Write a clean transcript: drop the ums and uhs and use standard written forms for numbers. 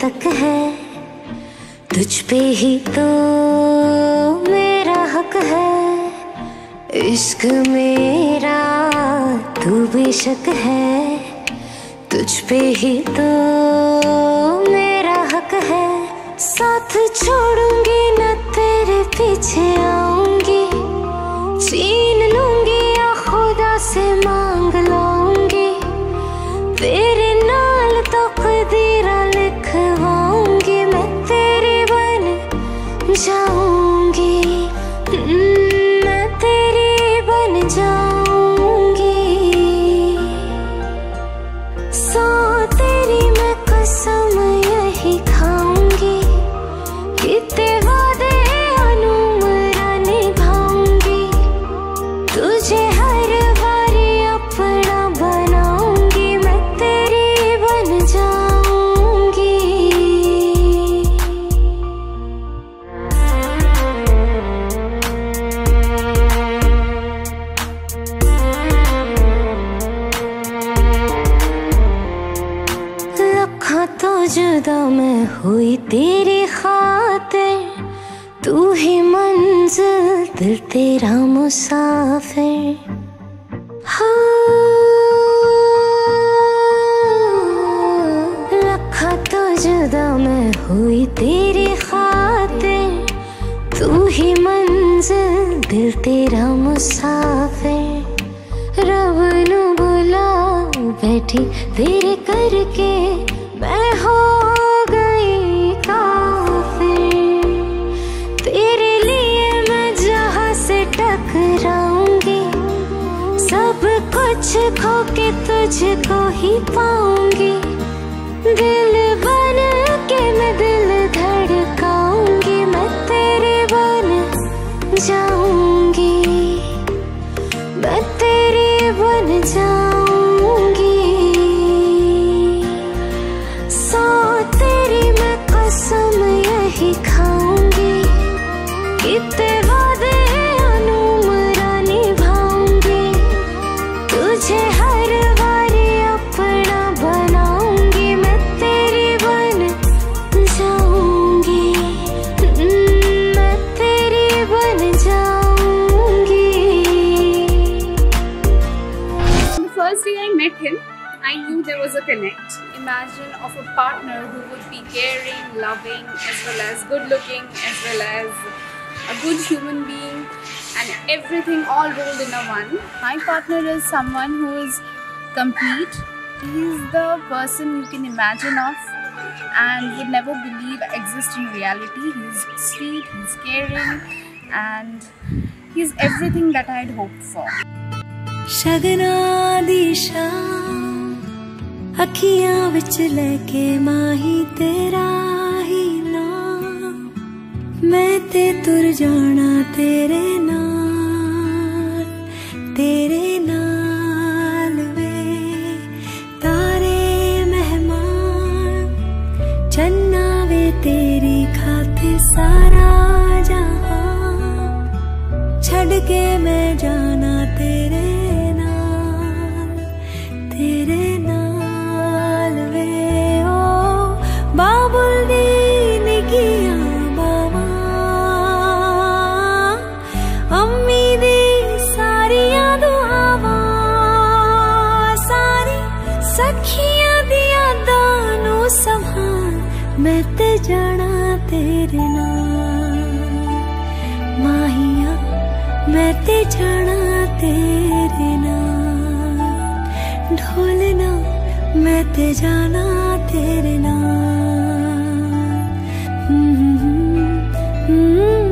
तक है, तुझ पे ही तो मेरा हक है। इश्क मेरा तू बेशक है, तुझ पे ही तो मेरा हक है। साथ छोड़ूंगी न तेरे पीछे आऊंगी, छीन लूंगी या खुदा से मांग लाऊंगी, तेरे नाल तो कदीरा लिखवाऊंगी, मैं तेरी बन जाऊंगी, मैं तेरी बन जाऊंगी। सो तेरी मैं कसम यही खाऊंगी, कितने वादे अनुमरा निभाऊंगी, तुझे हर बारी अपना बनाऊंगी, मैं तेरी बन जाऊंगी। लखा तो जुदा मैं हुई तेरी खातिर, तू ही मंजिल दिल तेरा मुसाफिर। लखा तो जुदा मैं हुई तेरी खातिर, तू ही मंजिल दिल तेरा मुसाफिर। रब नू बुला बैठी तेरे करके, मैं हो गई काफिर। तेरे लिए मैं जहाँ से टकराऊंगी, सब कुछ खो के तुझको ही पाऊंगी, दिल बन के मैं दिल धड़काऊंगी, मैं तेरे बन जाऊंगी, मैं तेरी बन जाऊंगी। सो तेरी मैं कसम यही खाऊंगी, कितने वादे अनुमरा निभाऊंगी, तुझे हर बारी अपना बनाऊंगी, मैं तेरी बन जाऊंगी, मैं तेरी बन जाऊंगी। The first day I met him, I knew there was a connect. Imagine of a partner who would be caring, loving, as well as good looking, as well as a good human being, and everything all rolled in a one. My partner is someone who is complete. He is the person you can imagine of and would never believe exists in reality. He's sweet, he's caring, and he's everything that I had hoped for. शगना दी शाम अखियां विच लेके माही तेरा ही नाम, मैं ते तुर जाना तेरे नाल वे। तारे मेहमान चन्ना वे तेरी खातिर सारा जहां, छड़ के मैं जाना तेरे नाल वे। ओ बाबुल दी निगियां बावां, अम्मी दी सारियां दुआवां, सारी सखियां दी यादां नू संभाल, मैं ते जाना तेरे नाल। माहिया मैं ते जाना तेरे नाल, ढोलना मैं ते जाना तेरे नाल।